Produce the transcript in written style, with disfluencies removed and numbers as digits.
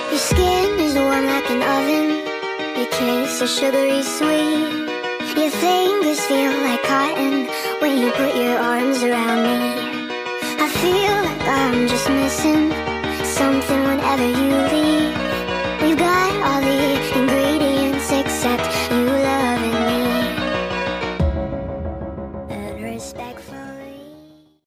Your skin is warm like an oven, your kiss is sugary sweet. Your fingers feel like cotton when you put your arms around me. I feel like I'm just missing something whenever you leave.